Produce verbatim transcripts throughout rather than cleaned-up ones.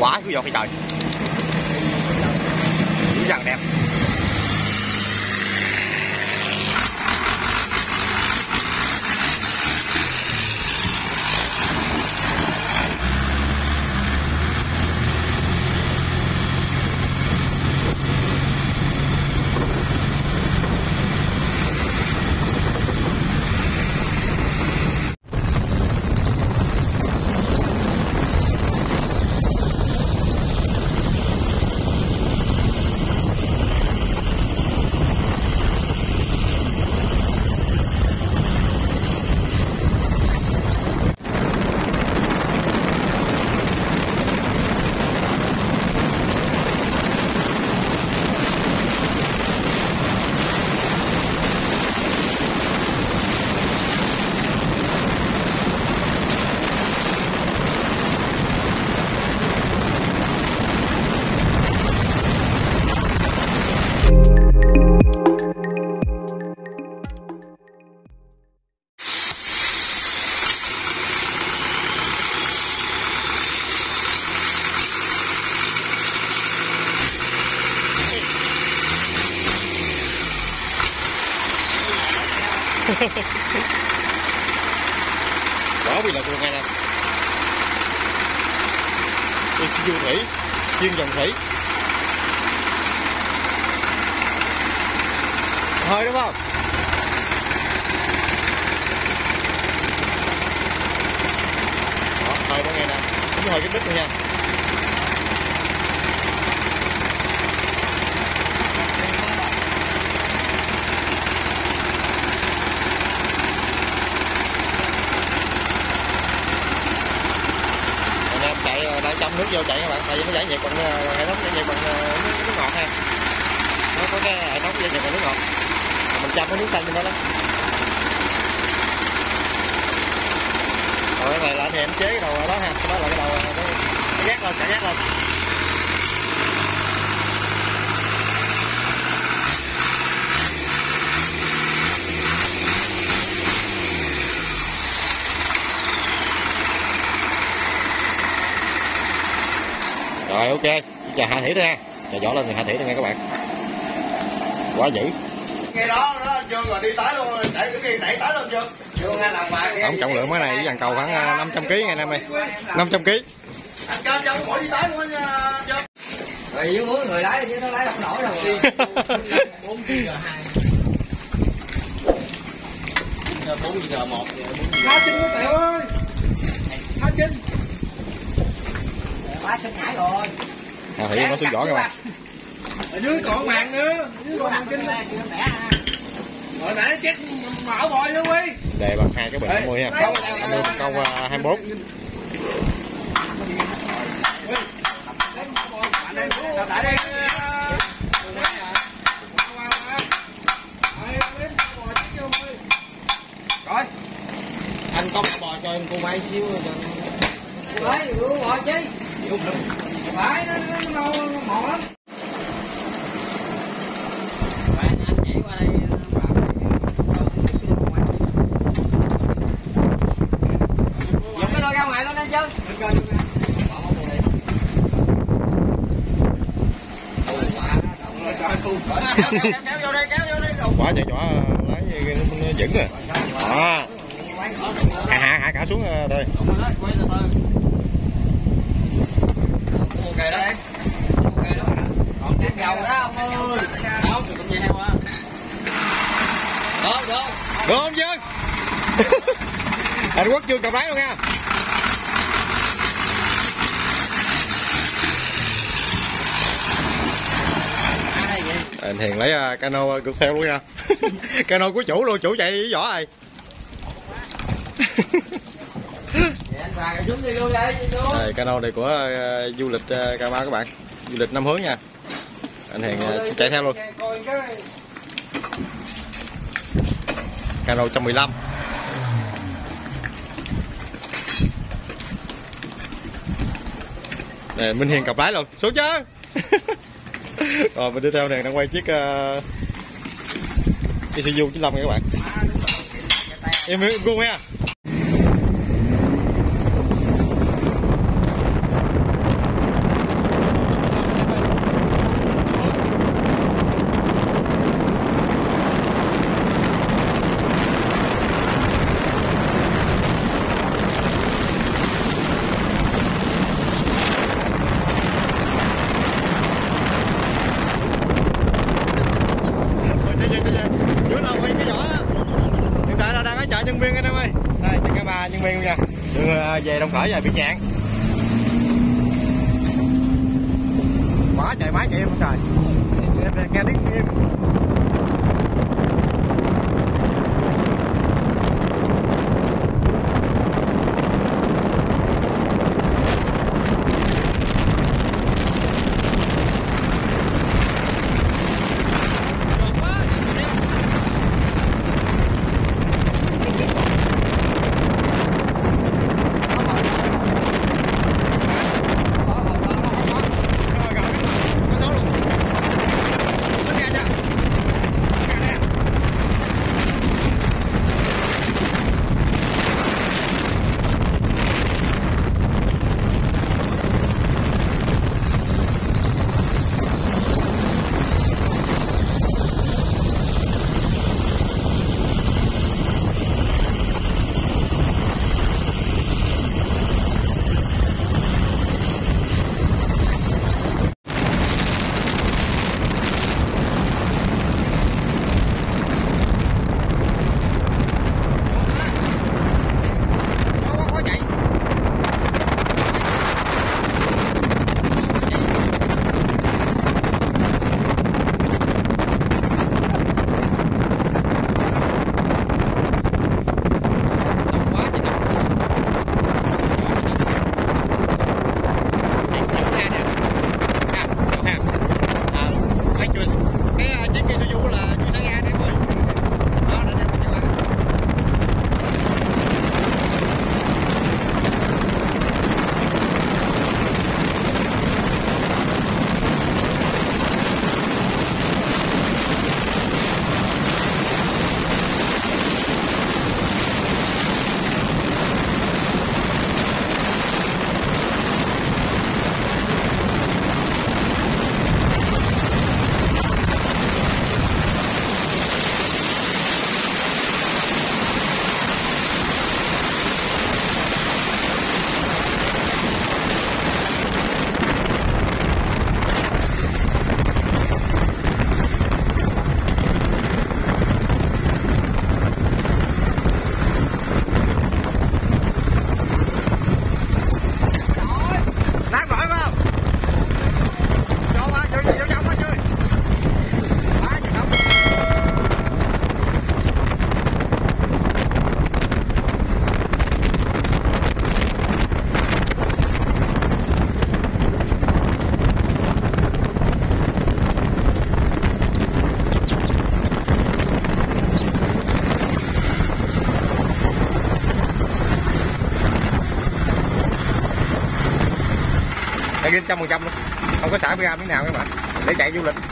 quá cứ giọt phải trời. Dữ dằn đẹp. Đó bây giờ tôi nghe nè, tôi siêu thủy, chuyên dòng thủy, hơi đúng không? Đó, hơi đó nghe nè, cũng hơi cái đít luôn nha. Đang trong nước vô chạy các bạn, tại vì nó giải nhiệt bằng hệ thống giải nhiệt bằng nước, nước ngọt ha. Nó có cái hệ thống giải nhiệt bằng nước ngọt. Mình chăm cái nước xanh bên đó đó. Rồi cái này là thì em chế cái đầu đó ha, cái đó là cái đầu cái gác lên, cả gác lên. Rồi ok, giờ hạ thủy thôi ha. Giờ vỏ lên thì hạ thủy thôi nha các bạn. Quá dữ. Nghe đó đó chưa rồi đi tới luôn, đẩy cái kia đẩy tới luôn chưa? Chưa nghe làm bài. Tổng trọng lượng cái này dàn cầu khoảng năm trăm ki lô gam ngày em ơi. năm trăm ki lô gam. Anh cho cho khỏi đi tới luôn nha. Rồi dưới muốn người lái chứ nó lái không nổi đâu. bốn giờ hai. bốn giờ một. Há Trinh của Tẹo ơi. Há Trinh. Quá sinh hải rồi. Hạ thủy nó xuống vỏ các bạn. Ở dưới còn màn nữa, ở dưới còn màn Trinh. Rồi nãy chết mở bòi luôn đi. Đề bằng hai cái bình năm mươi ha. năm mươi câu hai mươi mốt. Rồi. Anh có mẹ bò cho em cô quay xíu cho. Lấy rượu bò chứ. Phải nó nó mòn lắm. Bạn anh chạy qua đây dùng cái đôi ra ngoài luôn anh chứ. Kéo vô đây, kéo vô đây. Quả chạy vỏ lái nó vững rồi. Đó. Hạ hạ hạ cả xuống thôi. Ok đó. Ok đó. Còn cái dầu đó ông ơi. Đâu thì cũng vậy heo à. Được được. Được không Dương? Anh Quốc chưa cầm lái luôn nha. Anh Hiền lấy uh, cano cực theo luôn nha. Cano của chủ luôn, chủ chạy đi với vỏ rồi. Đây, cano này của uh, du lịch uh, Cà Mau các bạn, du lịch năm hướng nha. Anh Hiền uh, chạy theo luôn. Cano một trăm mười lăm. Nè, Minh Hiền cặp lái luôn, xuống chứ. Rồi mình đi theo này đang quay chiếc uh, Isuzu chín lăm nha các bạn. Em gu nha. đồng khởi rồi bị nhạn. Quá trời máy chạy không trời. Nghe, nghe tiếng im. Ghi trăm phần trăm luôn, không có xả gram miếng nào các bạn, để chạy du lịch.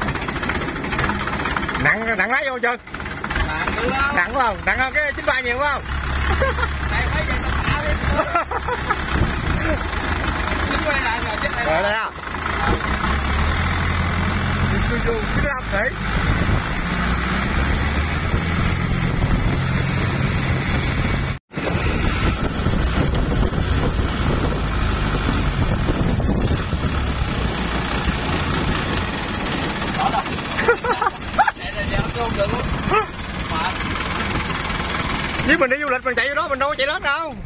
Nặng nặng lái vô chưa? Nặng quá không? Nặng hơn cái chín ba nhiều quá không? Rồi đây à? Isuzu chín mươi lăm tỷ. Nếu mình đi du lịch mình chạy vô đó mình đâu có chạy lớn đâu.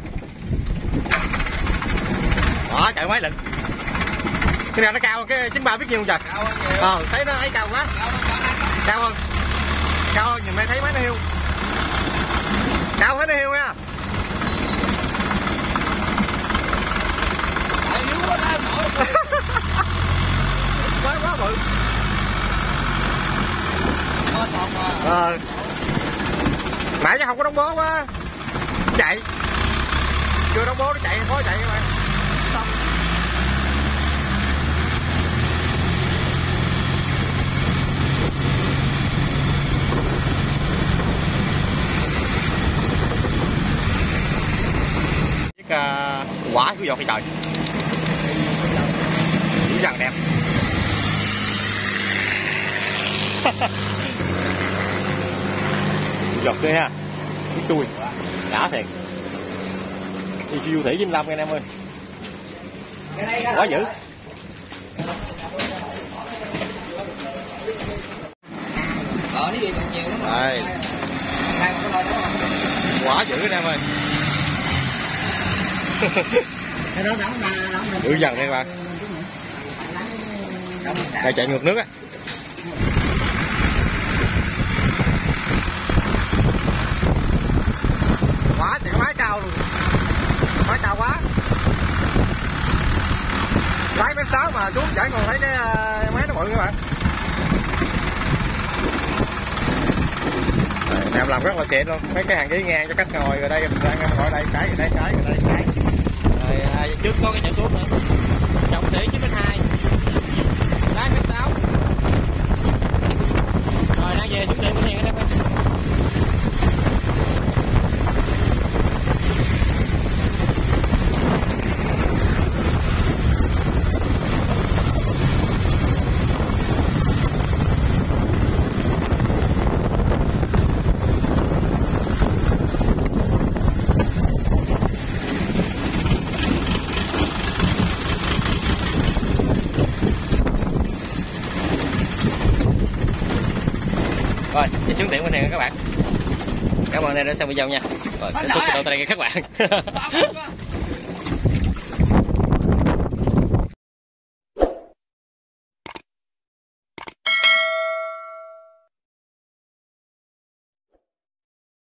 Đó chạy mấy lần. Cái nào nó cao cái chín ba biết nhiêu không trời? Ờ thấy nó thấy cao quá. Cao hơn. Cao hơn nhìn mày thấy mấy nó hiu. Cao hết nó hiu nha. Quá quá bự. Ờ. Nãy chứ không có đóng bố quá. Chạy. Chưa đóng bố nó chạy, khó chạy các bạn. Xong. Chiếc uh, quả của giọt cái trời. Dữ dằn đẹp. Giọt kia ha. Chiếc xui. Đã thiệt. Isuzu Thủy chín mươi lăm anh em ơi. Quá dữ. Ờ, cái gì còn nhiều lắm rồi. Đây. Quá dữ anh em ơi. Cái đó đóng ra đóng ra. Ui dần đây các bạn. Đây chạy ngược nước á. Quá chạy máy cao luôn. Máy cao quá. Lái mét sáu mà xuống chảy còn thấy cái máy nó bự các bạn. Em làm rất là xịn luôn, mấy cái hàng ghế ngang cho khách ngồi, rồi đây mình đang ngồi đây cái, rồi đây cái, rồi đây cái. Rồi à, trước có cái chạy xuống nữa. Trọng sĩ chín mét hai. Lái mét sáu. Rồi đang về xuống tiệm của Hiền ở đây. Rồi, đi xuống tiệm bên này các bạn. Cảm ơn đã xem video nha. Rồi, kết thúc video tại đây các bạn.